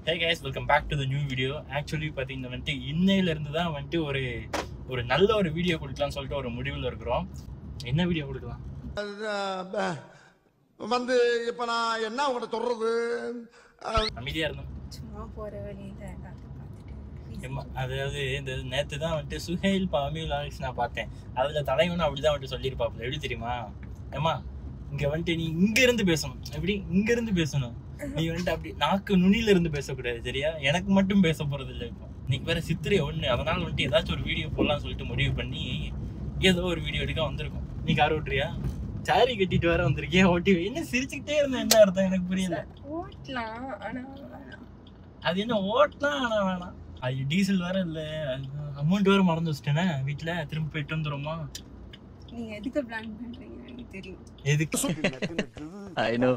Hey guys, welcome back to the new video. Actually பாத்தீங்கன்னா வந்து இன்னையில இருந்து தான் வந்து ஒரு நல்ல ஒரு வீடியோ கொடுக்கலாம்னு சொல்லிட்டு ஒரு முடிவுல இருக்கிறோம். என்ன வீடியோ கொடுக்கலாம்? வந்து இப்ப நான் என்ன உங்கள்ட்ட சொல்றது? அமைதியா இருந்தோம். சும்மா போற வழியில அதாவது இந்த நேத்து தான் வந்து சுஹைல் பாமியூல் ஆலிக்ஸ் நான் பார்த்தேன். அதுல தலைவனும் அப்படிதான் வந்து சொல்லியிருப்பாப்புல. எப்படி தெரியுமா? ஏமா இங்க வந்துட்டு நீ இங்க இருந்து பேசணும். எப்படி இங்க இருந்து பேசணும்? நீ வந்துட்டு அப்படி நாக்கு நுனியில இருந்து பேசக்கூடாது, சரியா? எனக்கு மட்டும் பேச போறது இல்லை. இப்போ நீக்கு வேற சித்திரை ஒண்ணு, அதனால வந்துட்டு ஏதாச்சும் ஒரு வீடியோ போடலாம்னு சொல்லிட்டு முடிவு பண்ணி ஏதோ ஒரு வீடியோ எடுக்க வந்திருக்கும். நீ கார் ஓட்டுறியா? சாரி கட்டிட்டு வர வந்திருக்கியா? ஓட்டி என்ன சிரிச்சுக்கிட்டே இருந்தேன், என்ன அர்த்தம் எனக்கு புரியல. ஓட்டலாம் ஆனா அது என்ன ஓட்டலாம் ஆனா வேணாம். அது டீசல் வேற இல்ல, அமௌண்ட் வேற மறந்து வச்சிட்டேனே வீட்டுல. திரும்ப போயிட்டு வந்துருமா? நீங்க எதுக்கு பிளான் பண்றீங்க எனக்கு தெரியும். எதுக்கு? I know.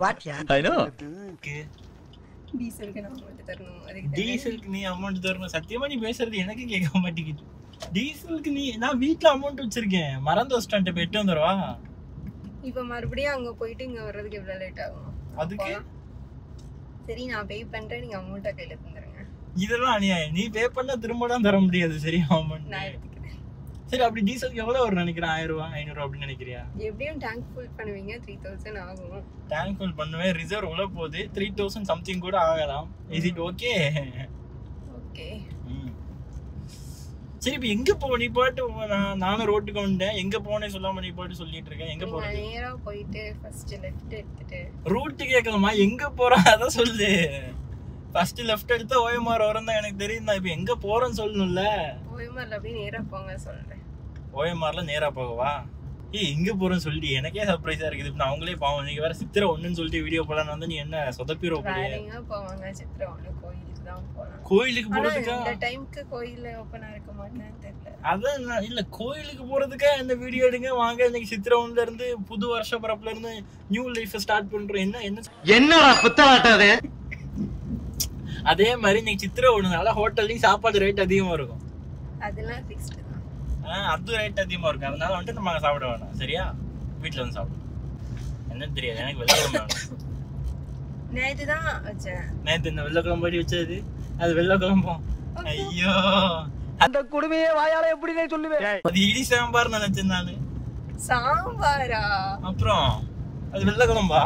டீசலுக்கு நான் அமௌண்ட் தரணும். அதுக்கு டீசலுக்கு நீ அமௌண்ட் தரணும்? சத்தியமா நீ பேசுறது எனக்கு கேட்க மாட்டேங்குது. டீசலுக்கு நான் வீட்டுல அமௌண்ட் வச்சிருக்கேன், மறந்து வச்சிட்டேன். போயிட்டு வந்துருவா? இப்ப மறுபடியும் அங்க போயிட்டு இங்க வர்றதுக்கு எவ்வளவு லேட் ஆகும்? அதுக்கு சரி நான் பே பண்றேன், நீங்க அமௌண்ட்டை கையில தந்துருங்க. இதெல்லாம் அநியாயம். நீ பே பண்ணா திரும்ப தான் தர முடியாது, சரியா? அமௌண்ட் நான் எடுத்துக்கிறேன். சரி, அப்படி டீசலுக்கு எவ்வளவு வரும் நினைக்கிறேன்? 1000 ரூபா 500 அப்படின்னு நினைக்கிறியா? எப்படியும் டேங்க் ஃபுல் பண்ணுவீங்க, 3000 ஆகும். டேங்க் ஃபுல் பண்ணுவேன், ரிசர்வ் உள்ள போகுது, 3000 சம்திங் கூட ஆகலாம். Is it okay? ஓகே. சரி, இப்ப எங்க போ? நீ பாட்டு நானும் ரோட்டுக்கு வந்தேன். எங்க போனேன்னு சொல்லாம நீ பாட்டு சொல்லிட்டு இருக்கேன். எங்க போற? நேரா போயிட்டு ஃபர்ஸ்ட் லெஃப்ட் எடுத்துட்டு. ரூட் கேட்கலாமா? எங்க போறோம் அத சொல்லு. ஃபர்ஸ்ட் லெஃப்ட் எடுத்தா ஓஎம்ஆர் வரும் தான் எனக்கு தெரியும். நான் இப்ப எங்க போறேன்னு சொல்லணும்ல. ஓஎம்ஆர்ல அப்படியே நேரா போங்க சொல்றேன். ஓஎம்ஆர்ல நேரா போகவா? எங்க போறேன்னு சொல்லி எனக்கே சர்ப்ரைஸா இருக்குது. இப்ப நான் அவங்களே பாவம். நீங்க வேற சித்திரை ஒண்ணுன்னு சொல்லிட்டு வீடியோ போடலான்னு வந்து நீ என்ன சொதப்பிரோ போறியா? வேறங்க போவாங்க. சித்திரை ஒண்ணு கோயிலுக்கு தான் போலாம். கோயிலுக்கு போறதுக்கா? இந்த டைம்க்கு கோயில்ல ஓபனா இருக்க மாட்டேன்னு தெரியல. அதான் இல்ல, கோயிலுக்கு போறதுக்கா இந்த வீடியோ எடுங்க வாங்க. இன்னைக்கு சித்திரை ஒண்ணுல இருந்து புது வருஷ பிறப்புல இருந்து நியூ லைஃப் ஸ்டார்ட் பண்றோம். என்னடா புத்தாட்டாது? அதே மாதிரி இன்னைக்கு சித்திரை ஒண்ணுனால ஹோட்டல்லையும் சாப்பாடு ரேட் அதிகமா இருக்கும். அதெல்லாம் ஃபிக்ஸ்டு தான். அது ரேட் அதிகமா இருக்கும். அதனால வந்துட்டு நம்ம அங்க சாப்பிட வேணாம், சரியா? வீட்டுல வந்து சாப்பிடும். என்னன்னு தெரியாது எனக்கு. வெள்ளக்கிழமை வேணும். நேத்து தான் வச்சேன். நேத்து இந்த வெள்ளக்கிழம்பு படி வச்சது அது வெள்ளக்கிழம்பும். ஐயோ, அந்த குடுமையே வாயால எப்படி சொல்லுவேன்? அது இடி சாம்பார் நினைச்சேன் நானு. சாம்பாரா? அப்புறம் அது வெள்ளக்கிழம்பா?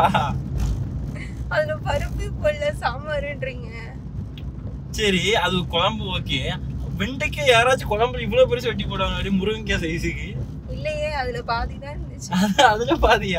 அதுல பருப்பு போடல, சாம்பாருன்றீங்க. சரி, அது குழம்பு ஓகே. வெண்டைக்காய் யாராச்சும் குழம்புல இவ்வளவு பெருசு வெட்டி போடுவாங்க, முருங்கைக்காய் சைஸுக்கு? இல்லையே, அதுல பாதி தான் இருந்துச்சு. அதுல பாதியா?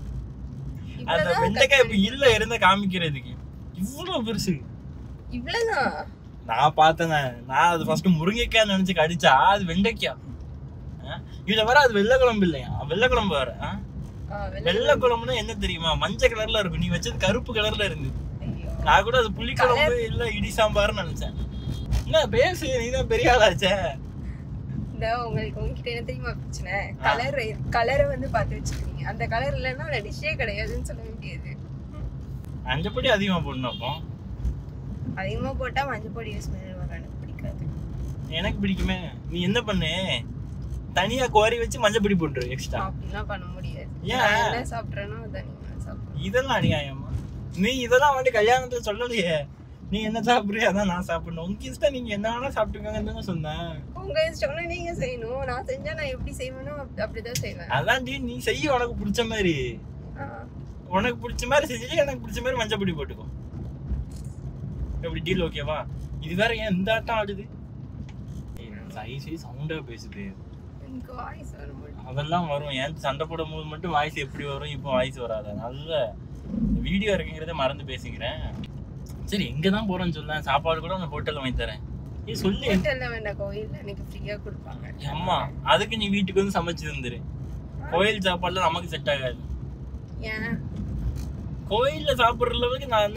அந்த வெண்டைக்காய் இப்ப இல்ல இருந்த காமிக்கிறதுக்கு இவ்வளவு பெருசு. இவ்வளவுதான் நான் பார்த்தேன். நான் அது ஃபர்ஸ்ட் முருங்கைக்காய் நினைச்சு கடிச்சா அது வெண்டைக்காய். இதுல வர அது வெள்ளக்குழம்பு இல்லையா? வெள்ளக்குழம்பு வர வெள்ளக்குழம்புனா என்ன தெரியுமா? மஞ்சள் கலர்ல இருக்கும். நீ வச்சது கருப்பு கலர்ல இருந்து. நான் கூட அது புளிக்குழம்பு இல்ல இடி சாம்பார்னு நினைச்சேன். என்ன பேசு, நீதான் பெரிய ஆளாச்சே. உங்களுக்கு உங்ககிட்ட என்ன தெரியுமா பிரச்சனை? கலரை வந்து பார்த்து வச்சுக்கிறீங்க. அந்த கலர் இல்லைன்னா அதுல டிஷ்ஷே கிடையாதுன்னு சொல்ல வேண்டியது. மஞ்சப்பொடி அதிகமா போடணும். அப்போ அதிகமா போட்டா மஞ்சப்பொடி ஸ்மெல் வர எனக்கு பிடிக்காது. எனக்கு பிடிக்குமே. நீ என்ன பண்ணு, தனியா கோரி வச்சு மஞ்சப்பொடி போட்டுரு எக்ஸ்ட்ரா. அப்படிலாம் பண்ண முடியாது. ஏன்? என்ன சாப்பிட்றேனோ அதான் நீங்க சாப்பிடுங்க. இதெல்லாம் அநியாயமா? நீ இதெல்லாம் வந்து கல்யாணத்துல சொல்லலையே. நீ என்ன சாப்பிடுறிய அதான் நான் சாப்பிடணும். உங்க இஷ்டம், நீங்க என்ன வேணா சாப்பிட்டுக்கோங்கன்னு தானே சொன்னேன். உங்க இஷ்டம்னா நீங்க செய்யணும். நான் செஞ்சா நான் எப்படி செய்வேனோ அப்படிதான் செய்வேன். அதான் நீ செய்ய உனக்கு பிடிச்ச மாதிரி. உனக்கு பிடிச்ச மாதிரி செஞ்சுட்டு எனக்கு பிடிச்ச மாதிரி மஞ்சப்பொடி போட்டுக்கோ. எப்படி டீல்? ஓகேவா? இது வேற ஏன் இந்த ஆட்டம் ஆடுது? சவுண்டா பேசுது. எனக்கு வாய்ஸ் வர மாட்டேங்குது. அதெல்லாம் வரும். ஏன் சண்டை போடும் போது மட்டும் வாய்ஸ் எப்படி வரும், இப்போ வாய்ஸ் வராது. நல்ல வீடியோ இருக்குங்கிறத மறந்து பேசிக்கிறேன். சரி, எங்கதான் போறேன்னு சொல்ல. சாப்பாடு கூட உங்க ஹோட்டல்ல வாங்கி தரேன். சொல்லு. ஹோட்டல்ல வேண்டாம், கோயில்ல எனக்கு ஃப்ரீயா கொடுப்பாங்க. அம்மா, அதுக்கு நீ வீட்டுக்கு வந்து சமைச்சு தந்துரு. கோயில் சாப்பாடுல நமக்கு செட் ஆகாது. ஏன்? கோயில்ல சாப்பிடுற அளவுக்கு நான்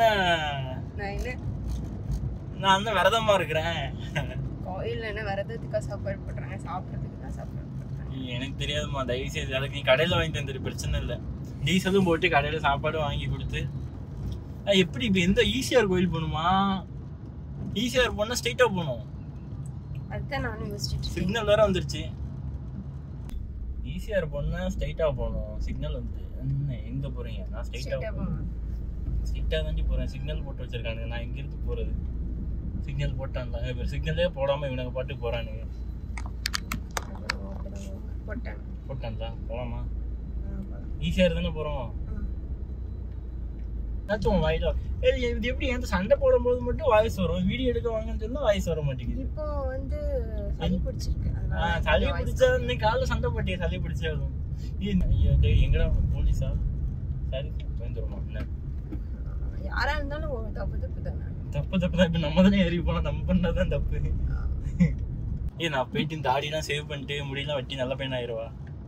என்ன விரதமா இருக்கிறேன்? கோயில்ல என்ன விரதத்துக்கா சாப்பாடு போடுறாங்க? சாப்பிடறதுக்கு தான் சாப்பாடு போடுறாங்க. எனக்கு தெரியாதுமா, தயவு செய்து. அதுக்கு நீ கடையில வாங்கி தந்துரு, பிரச்சனை இல்லை. டீசலும் போட்டு கடையில சாப்பாடு வாங்கி கொடுத்து. எப்படி இப்ப எந்த ஈசிஆர் கோயில் போகணுமா? ஈசிஆர் போனா ஸ்ட்ரைட்டா போகணும். அதுதான் நானும் யோசிச்சுட்டு. சிக்னல் வேற வந்துருச்சு. ஈசிஆர் போனா ஸ்ட்ரைட்டா போகணும். சிக்னல் வந்து எங்க போறீங்க? நான் ஸ்ட்ரைட்டா போறேன். ஸ்ட்ரைட்டா தாண்டி போறேன். சிக்னல் போட்டு வச்சிருக்காங்க. நான் எங்க இருந்து போறது? சிக்னல் போட்டான்ல, இப்ப சிக்னலே போடாம இவனுக்கு பாட்டு போறானுங்க. போட்டான்ல போலாமா? ஈஸியா இருந்தானே போறோம். ஏதாச்சும் வாயில இது எப்படி என்கிட்ட சண்டை போடும்போது மட்டும் வாய்ஸ் வரும், வீடியோ எடுக்க வாங்கன்னு சொன்னா வாய்ஸ் வர மாட்டேங்குது. இப்போ வந்து சளி பிடிச்சிருக்கு. சளி பிடிச்சா இன்னைக்கு காலைல சண்டை போட்டியே, சளி பிடிச்சே வரும். எங்கடா போலீஸா? சரி வந்துருமா? என்ன யாரா இருந்தாலும் தப்பு தப்பு தானே. தப்பு தான். இப்ப நம்ம தானே ஏறி போனா நம்ம பண்ணாதான் தப்பு. நான் போயிட்டு இந்த தாடிலாம் சேவ் பண்ணிட்டு முடியெல்லாம் வெட்டி நல்ல பையன் ஆயிருவா?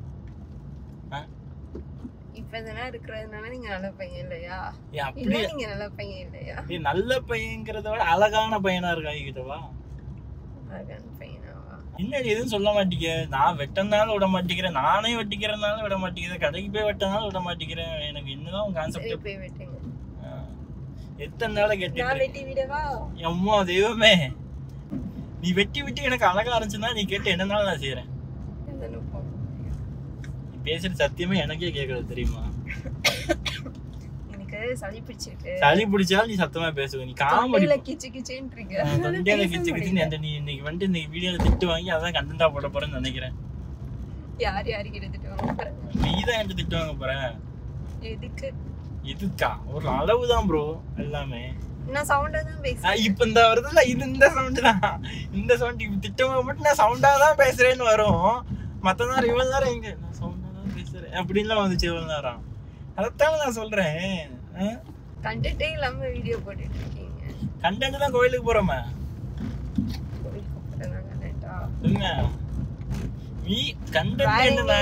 இப்ப இதெல்லாம் இருக்கிறதுனால நீங்க நல்ல பையன் இல்லையா? அப்படியே நீங்க நல்ல பையன் இல்லையா? நல்ல பையங்கிறத விட அழகான பையனா இருக்கா கிட்டவா? அழகான பையனாவா? இன்னும் எதுவும் சொல்ல மாட்டீங்க. நான் வெட்டனால விட மாட்டேங்கிறேன், நானே வெட்டிக்கிறனால விட மாட்டேங்கிறேன், கடைக்கு போய் வெட்டனால விட மாட்டேங்கிறேன். எனக்கு என்னதான் உங்க கான்செப்ட்? போய் வெட்டுங்க. எத்தனை நாளை கேட்டு நான் வெட்டி விடவா? அம்மா தெய்வமே, நீ வெட்டி விட்டு எனக்கு அழகா இருந்துச்சுன்னா நீ கேட்டு என்னனாலும் நான் செய்யறேன். நீ பேசுறது சத்தியமே எனக்கே கேட்கறது தெரியுமா? எனக்கு சளி பிடிச்சிருக்கு. சளி பிடிச்சாலும் நீ சத்தமா பேசுவ. நீ காமெடி கிச்சு கிச்சுன்றீங்க. தொண்டையில கிச்சு கிச்சுன்னு நீ இன்னைக்கு வந்துட்டு இந்த வீடியோல திட்டு வாங்கி அதான் கண்டென்ட்டா போட போறேன்னு நினைக்கிறேன். யார் யாருக்கு திட்டு வாங்க போறேன்? நீதான் என்கிட்ட திட்டு வாங்க போற. எதுக்கு? இதுக்கா ஒரு அளவுதான் ப்ரோ எல்லாமே. நான் சவுண்டா தான் பேசுறேன். இப்ப இந்த வருதுல இது இந்த சவுண்ட் தான். இந்த சவுண்ட் இப்ப திட்டமா மட்டும் நான் சவுண்டா தான் பேசுறேன்னு வரும். மத்த நேரம் இவ்வளவு நேரம் எங்க நான் சவுண்டா தான் பேசுறேன் அப்படின்லாம் வந்துச்சு இவ்வளவு நேரம். அதைத்தான் நான் சொல்றேன். கண்டென்ட்டே இல்லாம வீடியோ போட்டுட்டு இருக்கீங்க. கண்டென்ட் தான் கோயிலுக்கு போறோமே. கோயிலுக்கு போறேன் கண்டென்ட்டா? என்ன நீ கண்டென்ட் என்னடா?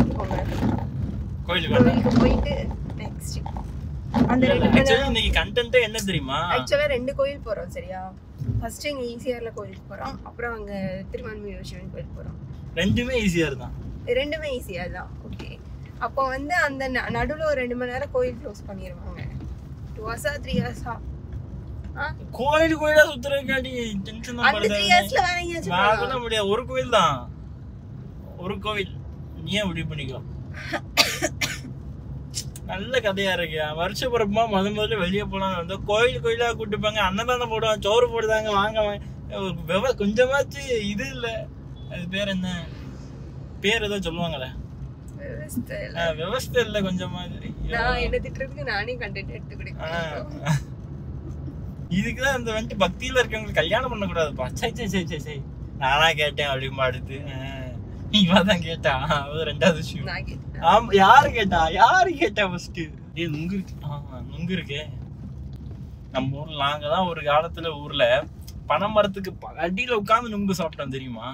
கோயிலுக்கு போயிட்டு நெக்ஸ்ட் அந்த இன்னைக்கு கண்டென்ட் என்ன தெரியுமா? ஆக்சுவலா 2 கோயில் போறோம் சரியா? ஃபர்ஸ்ட் இங்க ஈசிஆர்ல கோயிலுக்கு போறோம், அப்புறம் அங்க திருவான்மியூர் சிவன் கோயில் போறோம். ரெண்டுமே ஈஸியார் தான். ரெண்டுமே ஈஸியார் தான். ஓகே, அப்போ வந்து அந்த நடுவுல ஒரு 2 மணி நேரம் கோயில் க்ளோஸ் பண்ணிடுவாங்க. 2 hours 3 hours கோயிலா சுத்துறதுக்காண்டி டென்ஷன் தான் படுது. 3 hours வேற எங்கேயாச்சும் வாங்க முடியாது. ஒரு கோயில் தான், ஒரு கோவில். நீ ஏன் முடிவு பண்ணிக்கோ. நல்ல கதையா இருக்கியா? வருஷ பிறப்புமா முதல்ல வெளியே போலாம் வந்து கோயிலா கூட்டுப்பாங்க, அன்னதானம் போடுவாங்க, சோறு போடுதாங்க, வாங்க கொஞ்சமாச்சு இது இல்ல. அது பேர் என்ன பேர் ஏதோ சொல்லுவாங்கல்ல, விவசாய இல்ல கொஞ்சமா. என்ன திட்டுறதுக்கு நானே கண்டென்ட் எடுத்து கொடுக்கிறேன். இதுக்குதான் இந்த வந்துட்டு பக்தியில இருக்கவங்களுக்கு கல்யாணம் பண்ண கூடாதுப்பா. சை நானா கேட்டேன் அப்படிமா அடுத்து இவதான் கேட்டா. அது ரெண்டாவது விஷயம். ஆமா, யாரு கேட்டா ஃபர்ஸ்ட் நுங்கு இருக்கு. நுங்கு இருக்கு நம்ம ஊர்ல. நாங்கதான் ஒரு காலத்துல ஊர்ல பனை மரத்துக்கு அடியில உட்கார்ந்து நுங்கு சாப்பிட்டோம் தெரியுமா?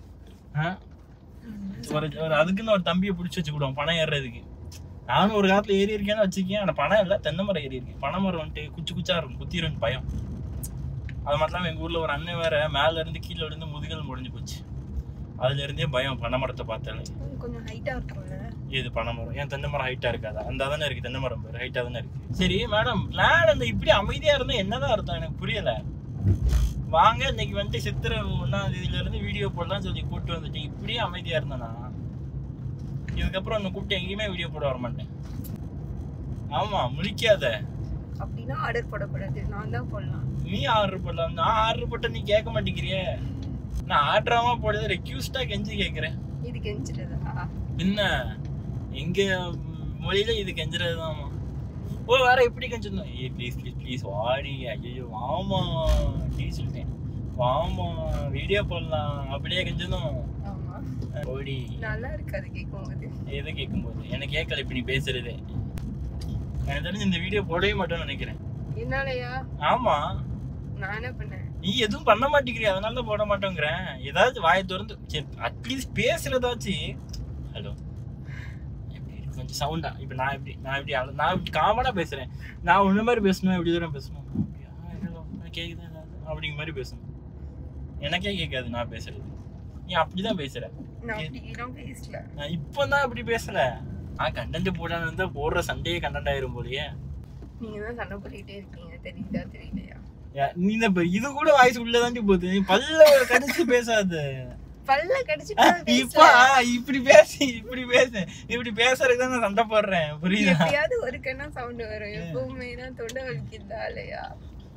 அதுக்குன்னு ஒரு தம்பியை பிடிச்சி வச்சுக்கிடுவோம் பணம் ஏறுறதுக்கு. நானும் ஒரு காலத்துல ஏறி இருக்கேன்னு வச்சுக்கேன். ஆனா பணம் இல்ல, தென்னை மரம் ஏறி இருக்கேன். பனை மரம் வந்துட்டு குச்சா இருக்கும், குத்திரும் பயம். அது மட்டும் எங்க ஊர்ல ஒரு அண்ணன் வேற மேல இருந்து கீழே இருந்து முதுகல் முடிஞ்சு போச்சு. அதுல இருந்தே பயம் பனை மரத்தை பார்த்தாலே. கொஞ்சம் ஹைட்டா இருக்கும்ல இது பனை மரம். ஏன் தென்னை மரம் ஹைட்டா இருக்காதா? அந்த தானே இருக்கு தென்னை மரம், பேர் ஹைட்டா தானே இருக்கு. சரி மேடம், பிளான் அந்த இப்படி அமைதியா இருந்தா என்னதான் அர்த்தம் எனக்கு புரியல. வாங்க இன்னைக்கு வந்துட்டு சித்திரை 1ஆம் தேதியில இருந்து வீடியோ போடலாம் சொல்லி கூப்பிட்டு வந்துட்டு இப்படியே அமைதியா இருந்தானா இதுக்கப்புறம் உன்னை கூப்பிட்டு எங்கேயுமே வீடியோ போட வர மாட்டேன். ஆமா, முழிக்காத. அப்படின்னா ஆர்டர் போடக்கூடாது, நான் தான் போடலாம். நீ ஆர்டர் போடலாம். நான் ஆர்டர் போட்ட நீ கேட்க மாட்டேங்கிறியே. நான் ஆர்டராமா போடுறது ரெக்யூஸ்டா கெஞ்சி கேட்கிறேன். இது கெஞ்சுறதா? என்ன எங்க மொழியில இது கெஞ்சுறதுதான். ஓ வேற எப்படி கெஞ்சிருந்தோம்? ஏ ப்ளீஸ் வாடி. ஐயோ வாமா டீ சொல்லிட்டேன். வாமா வீடியோ போடலாம் அப்படியே கெஞ்சிருந்தோம். ஓடி நல்லா இருக்காது கேட்கும்போது. எதை கேட்கும்போது? எனக்கு கேட்கல இப்ப நீ பேசுறதே. எனக்கு தெரிஞ்சு இந்த வீடியோ போடவே மாட்டேன்னு நினைக்கிறேன். என்னாலயா? ஆமா, நான் என்ன பண்ணேன்? நீ எதுவும் பண்ண மாட்டேங்கிறிய, அதனால போட மாட்டேங்கிறேன். ஏதாவது வாயை திறந்து அட்லீஸ்ட் பேசுறதாச்சு. ஹலோ கொஞ்சம் சவுண்டா. இப்ப நான் இப்படி காமனா பேசுறேன். நான் உன்ன மாதிரி பேசணும், எப்படி தூரம் பேசணும், கேக்குது அப்படிங்கிற மாதிரி பேசணும். எனக்கே கேட்காது நான் பேசுறது. நீ அப்படிதான் பேசுற. நான் இப்பதான் அப்படி பேசல. நான் கண்டென்ட் போடான்னு இருந்தா போடுற சண்டையே கண்டென்ட் ஆயிரும் போலயே. நீங்க தான் சண்டை போட்டுட்டே இருக்கீங்க, தெரியுதா தெரியலையா? நீ இது கூட வாய்ஸ் உள்ளதாண்டி போகுது. நீ பல்ல கடிச்சு பேசாத. பல்ல கடிச்சிட்டு இப்படி பேசுறதுக்கு தான் நான் சண்டை போடுறேன், புரியுதா? எப்பயாவது ஒரு கண்ணா சவுண்ட் வரும். எப்பவுமே நான் தொண்டை வலிக்குதா இல்லையா?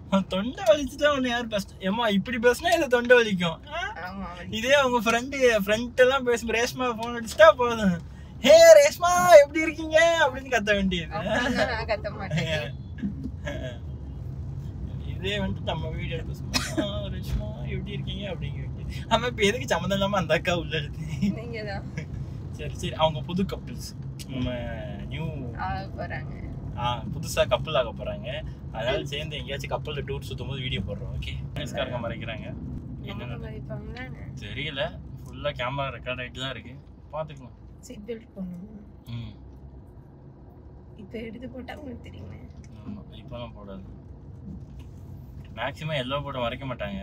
தொண்டை வலிச்சுட்டா உன்னை யார் பேச ஏமா இப்படி பேசினா இதை தொண்டை வலிக்கும். ஆமா இதே அவங்க ஃப்ரெண்ட் எல்லாம் பேசும் ரேஷ்மா போன் அடிச்சுட்டா போதும், ஹே ரேஷ்மா எப்படி இருக்கீங்க அப்படின்னு கத்த வேண்டியது. நான் கத்த மாட்டேன். இதே வந்துட்டு நம்ம வீடியோ எடுக்க ரேஷ்மா எப்படி இருக்கீங்க அப்படிங்க வேண்டியது. ஆமா இப்ப எதுக்கு சம்மந்தம் இல்லாம அந்த அக்கா உள்ள எடுத்து நீங்கதான் சரி அவங்க புது கப்பிள்ஸ் நம்ம நியூ போறாங்க, புதுசா கப்பல் ஆக போறாங்க. அதனால சேர்ந்து எங்கேயாச்சும் கப்பல்ல டூர் சுத்தும் போது வீடியோ போடுறோம். ஓகே போலீஸ்காரங்க மறைக்கிறாங்க என்ன தெரியல, ஃபுல்லா கேமரா ரெக்கார்ட் ஆயிட்டு தான் இருக்கு, பாத்துக்கலாம். சீட் பெல்ட் போடணும். இப்ப எடுத்து போட்டா உங்களுக்கு தெரியுமே. ஆமா இப்பலாம் போடாது, மேக்ஸிமம் எல்லோ போட மறைக்க மாட்டாங்க.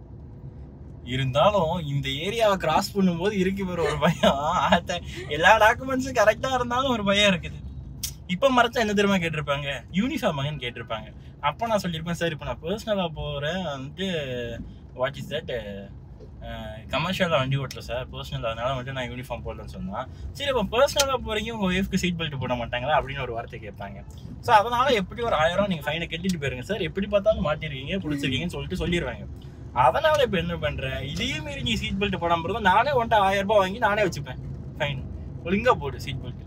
இருந்தாலும் இந்த ஏரியாவை கிராஸ் பண்ணும்போது இருக்கு ஒரு பயம். எல்லா டாக்குமெண்ட்ஸும் கரெக்டா இருந்தாலும் ஒரு பயம் இருக்குது. இப்ப மறைச்சா என்ன தெரியுமா கேட்டிருப்பாங்க, யூனிஃபார்மாங்கன்னு கேட்டிருப்பாங்க. அப்ப நான் சொல்லியிருப்பேன் சார் இப்ப நான் பர்சனலா போறேன் வந்துட்டு வாட் இஸ் தட் கமர்ஷியலா வண்டி ஓட்டல சார் பர்சனல், அதனால வந்துட்டு நான் யூனிஃபார்ம் போடலன்னு சொன்னா, சரி இப்போ பர்சனலா போறீங்க உங்க ஒய்ஃப்க்கு சீட் பெல்ட் போட மாட்டாங்களா அப்படின்னு ஒரு வார்த்தை கேட்பாங்க. ஸோ அதனால எப்படி ஒரு 1000 நீங்க ஃபைனை கட்டிட்டு போயிருங்க சார், எப்படி பார்த்தாலும் மாட்டிருக்கீங்க பிடிச்சிருக்கீங்கன்னு சொல்லிட்டு சொல்லிடுவாங்க. அதனால இப்ப என்ன பண்றேன், இதே மாரி நீ சீட் பெல்ட் போடாம இருந்தா நானே வந்துட்டு 1000 ரூபாய் வாங்கி நானே வச்சுப்பேன் ஃபைன், ஒழுங்கா போடு சீட் பெல்ட்.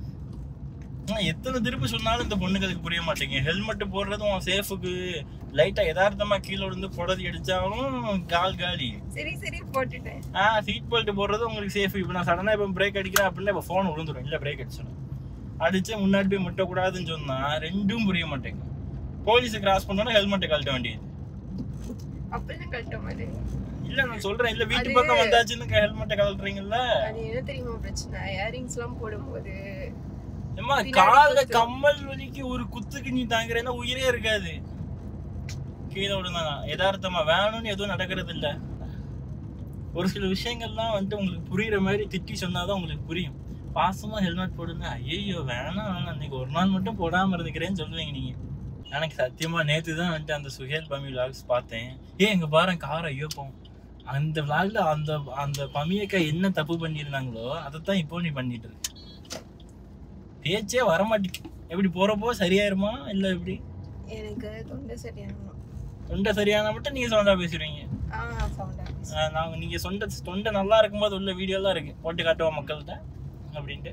எத்தனை திருப்பி சொன்னாலும் இந்த பொண்ணுங்களுக்கு புரிய மாட்டேங்க. ஹெல்மெட் போடுறதும் சேஃபுக்கு, லைட்டா யதார்த்தமா கீழே விழுந்து புடதி அடிச்சாலும் காலி. சரி சரி போட்டுட்டேன். சீட் பெல்ட் போடுறது உங்களுக்கு சேஃப். இப்போ நான் சடனா இப்போ பிரேக் அடிக்கிறேன் அப்படின்னா இப்போ ஃபோன் விழுந்துடும், இல்லை பிரேக் அடிச்சிடும். அடிச்சு முன்னாடி போய் முட்டக்கூடாதுன்னு சொன்னா ரெண்டும் புரிய மாட்டேங்க. போலீஸை கிராஸ் பண்ணோன்னா ஹெல்மெட்டை கழட்ட வேண்டியது. அப்படிதான் கழட்ட மாட்டேங்க. இல்ல நான் சொல்றேன், இல்ல வீட்டு பக்கம் வந்தாச்சுன்னு ஹெல்மெட்டை கழட்டுறீங்கல்ல. அது என்ன தெரியுமா பிரச்சனை, இயரிங்ஸ் எல்லாம் போடும்போது கால கம்மல் வலிக்கு ஒரு குத்துக்கு நீ தாங்குறேன்னா உயிரே இருக்காது. கீழே விடுந்தானா யதார்த்தமா வேணும்னு எதுவும் நடக்கிறது இல்ல. ஒரு சில விஷயங்கள்லாம் வந்துட்டு உங்களுக்கு புரியுற மாதிரி திட்டி சொன்னாதான் உங்களுக்கு புரியும். பாசமா ஹெல்மெட் போடுங்க, ஐயோ வேணாம் இன்னைக்கு ஒரு நாள் மட்டும் போடாம இருந்துக்கிறேன்னு சொல்லுவீங்க நீங்க. எனக்கு சத்தியமா நேத்து தான் வந்துட்டு அந்த சுஹேல் பமி விளாக்ஸ் பார்த்தேன். இங்க பாரு கார் ஐயோ போம். அந்த விளாக்ல அந்த பமியக்கா என்ன தப்பு பண்ணிருந்தாங்களோ அதைத்தான் இப்போ நீ பண்ணிட்டு இருக்க. பேச்சே வரமாட்டேங்குது. எப்படி போறப்போ சரியாயிருமா இல்ல எப்படி? எனக்கு தொண்டை சரியானணும். தொண்டை சரியான மட்டும் நீங்க சவுண்டா பேசுறீங்க. சவுண்டா நீங்க தொண்டை நல்லா இருக்கும்போது உள்ள வீடியோலாம் இருக்கு, போட்டு காட்டுவோம் மக்கள்கிட்ட அப்படின்ட்டு.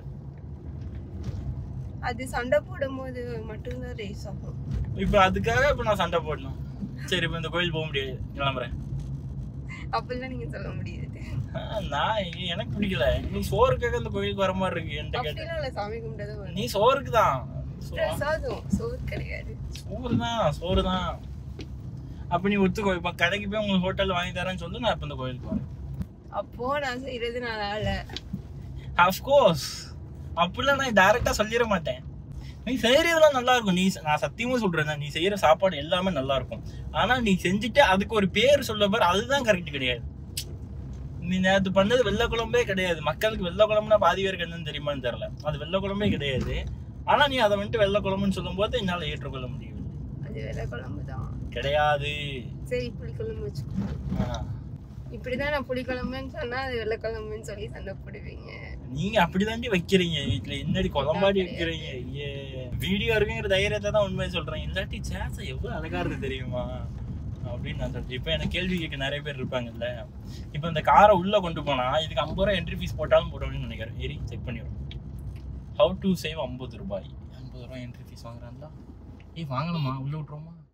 அது சண்டை போடும்போது மட்டும்தான் ரேஸ் ஆகும். இப்போ அதுக்காக இப்ப நான் சண்டை போடணும். சரி இப்ப இந்த கோயில் போக முடியாது, கிளம்புறேன். அப்படிலாம் நீங்க சொல்ல முடியாது. நான் எனக்கு பிடிக்கல. நீ சோறுக்காக இந்த கோயிலுக்கு வர மாதிரி இருக்கு என்கிட்ட கேட்ட. சாமி கும்பிட்டது நீ சோறுக்கு தான், சோறு கிடையாது, சோறு தான். அப்ப நீ ஒத்துக்கோ, இப்ப கடைக்கு போய் உங்களுக்கு ஹோட்டல் வாங்கி தரேன்னு சொல்லி நான் இப்ப இந்த கோயிலுக்கு வரேன். அப்போ நான் செய்யறது நல்லா. அஃப்கோர்ஸ் அப்படிலாம் நான் டைரக்டா சொல்லிட மாட்டேன். நீ செய்யறதெல்லாம் நல்லா இருக்கும். நான் சத்தியமா சொல்றேன், நீ செய்யற சாப்பாடு எல்லாமே நல்லா இருக்கும். ஆனா நீ செஞ்சுட்டு அதுக்கு ஒரு பேர் சொல்ல பாரு, அதுதான் கரெக்ட் கிடையாது. நீ நேற்று பண்ணது வெள்ளை குழம்பே கிடையாது. மக்களுக்கு வெள்ளை குழம்புனா பாதி பேருக்கு என்னன்னு தெரியுமான்னு தெரியல. அது வெள்ளை குழம்பே கிடையாது. ஆனா நீ அதை வந்துட்டு வெள்ளை குழம்புன்னு சொல்லும் போது என்னால ஏற்றுக்கொள்ள முடியும். அது வெள்ளை குழம்பு தான் கிடையாது. சரி புளிக்குழம்பு வச்சுக்கோ. இப்படிதான் நான் புளிக்குழம்புன்னு சொன்னா அது வெள்ளை குழம்புன்னு சொல்லி சண்டை போடுவீங்க. நீங்க அப்படிதாண்டி வைக்கிறீங்க வீட்டுல, என்னடி குழம்பாடி வைக்கிறீங்க. வீடியோ இருக்குங்கிற தைரியத்தை தான் உண்மையை சொல்றேன். இல்லாட்டி சேச எவ்வளவு அழகா இருக்கு தெரியுமா அப்படின்னு நான் சொல்றேன். இப்ப எனக்கு கேள்வி கேட்க நிறைய பேர் இருப்பாங்கல்ல. இப்ப இந்த காரை உள்ள கொண்டு போனா இதுக்கு 50 ரூபாய் என்ட்ரி ஃபீஸ் போட்டாலும் போடணும்னு நினைக்கிறேன். ஏறி செக் பண்ணிடுறோம். ஹவு டு சேவ் 50 ரூபாய். 50 ரூபாய் என்ட்ரி ஃபீஸ் வாங்குறாங்களா? வாங்கணுமா? உள்ள விட்டுருவோமா?